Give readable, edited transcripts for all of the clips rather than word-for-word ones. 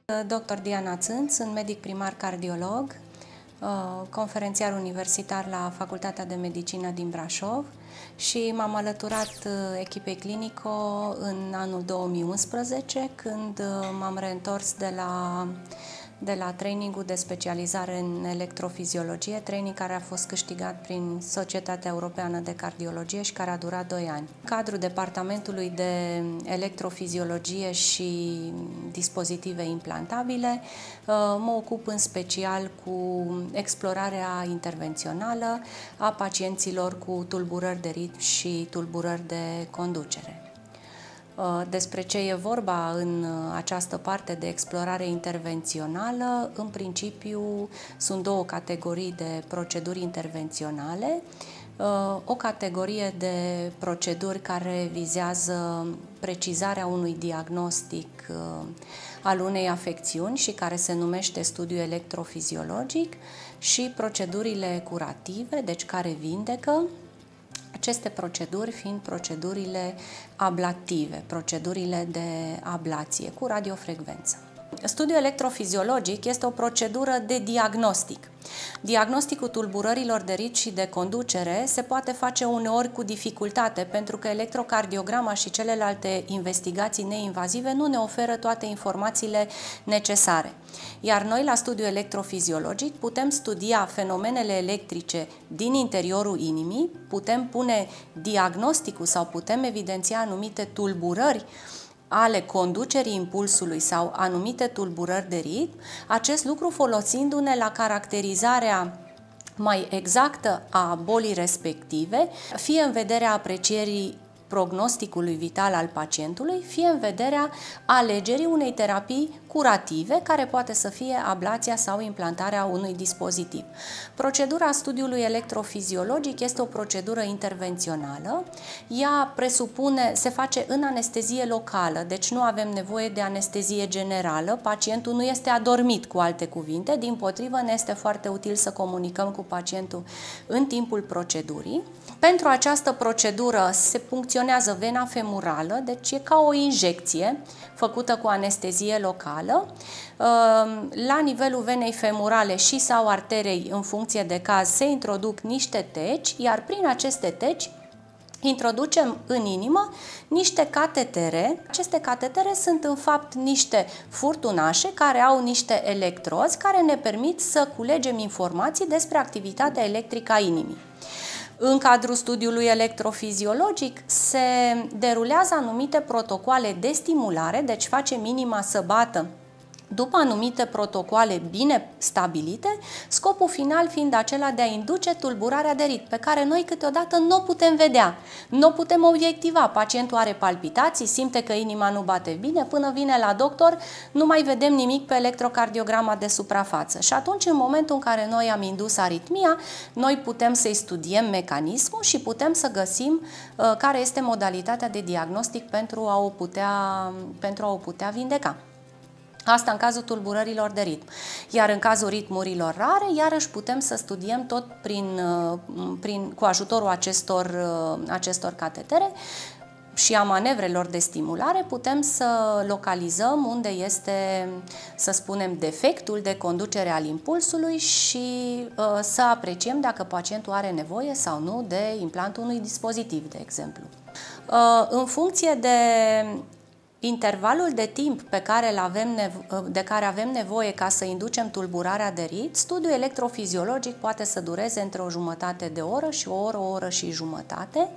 Dr. Diana Țânț, sunt medic primar cardiolog, conferențiar universitar la Facultatea de Medicină din Brașov și m-am alăturat echipei Clinico în anul 2011, când m-am reîntors de la trainingul de specializare în electrofiziologie, training care a fost câștigat prin Societatea Europeană de Cardiologie și care a durat 2 ani. În cadrul Departamentului de Electrofiziologie și Dispozitive Implantabile, mă ocup în special cu explorarea intervențională a pacienților cu tulburări de ritm și tulburări de conducere. Despre ce e vorba în această parte de explorare intervențională, în principiu sunt 2 categorii de proceduri intervenționale. O categorie de proceduri care vizează precizarea unui diagnostic al unei afecțiuni și care se numește studiu electrofiziologic, și procedurile curative, deci care vindecă. Aceste proceduri fiind procedurile ablative, procedurile de ablație cu radiofrecvență. Studiul electrofiziologic este o procedură de diagnostic. Diagnosticul tulburărilor de ritm și de conducere se poate face uneori cu dificultate, pentru că electrocardiograma și celelalte investigații neinvazive nu ne oferă toate informațiile necesare. Iar noi, la studiul electrofiziologic, putem studia fenomenele electrice din interiorul inimii, putem pune diagnosticul sau putem evidenția anumite tulburări ale conducerii impulsului sau anumite tulburări de ritm, acest lucru folosindu-ne la caracterizarea mai exactă a bolii respective, fie în vederea aprecierii prognosticului vital al pacientului, fie în vederea alegerii unei terapii curative, care poate să fie ablația sau implantarea unui dispozitiv. Procedura studiului electrofiziologic este o procedură intervențională. Ea se face în anestezie locală, deci nu avem nevoie de anestezie generală, pacientul nu este adormit, cu alte cuvinte, dimpotrivă ne este foarte util să comunicăm cu pacientul în timpul procedurii. Pentru această procedură se puncționează vena femurală, deci e ca o injecție făcută cu anestezie locală. La nivelul venei femurale și sau arterei, în funcție de caz, se introduc niște teci, iar prin aceste teci introducem în inimă niște catetere. Aceste catetere sunt în fapt niște furtunașe care au niște electrozi care ne permit să culegem informații despre activitatea electrică a inimii. În cadrul studiului electrofiziologic se derulează anumite protocoale de stimulare, deci facem inima să bată după anumite protocoale bine stabilite, scopul final fiind acela de a induce tulburarea de ritm, pe care noi câteodată nu o putem vedea, nu o putem obiectiva. Pacientul are palpitații, simte că inima nu bate bine, până vine la doctor nu mai vedem nimic pe electrocardiograma de suprafață. Și atunci, în momentul în care noi am indus aritmia, noi putem să-i studiem mecanismul și putem să găsim care este modalitatea de diagnostic pentru a o putea vindeca. Asta în cazul tulburărilor de ritm. Iar în cazul ritmurilor rare, iarăși putem să studiem tot cu ajutorul acestor catetere și a manevrelor de stimulare, putem să localizăm unde este, să spunem, defectul de conducere al impulsului și să apreciem dacă pacientul are nevoie sau nu de implantul unui dispozitiv, de exemplu. În funcție de intervalul de timp de care avem nevoie ca să inducem tulburarea de ritm, studiul electrofiziologic poate să dureze între o jumătate de oră și o oră și jumătate.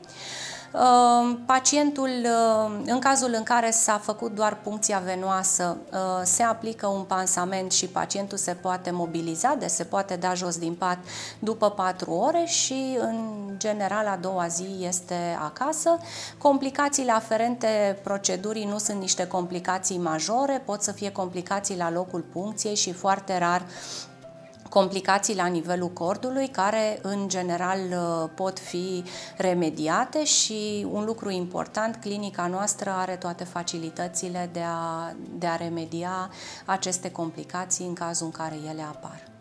Pacientul, în cazul în care s-a făcut doar puncția venoasă, se aplică un pansament și pacientul se poate mobiliza, deci se poate da jos din pat după 4 ore și, în general, a doua zi este acasă. Complicațiile aferente procedurii nu sunt niște complicații majore, pot să fie complicații la locul puncției și, foarte rar, complicații la nivelul cordului, care în general pot fi remediate și, un lucru important, clinica noastră are toate facilitățile de a remedia aceste complicații în cazul în care ele apar.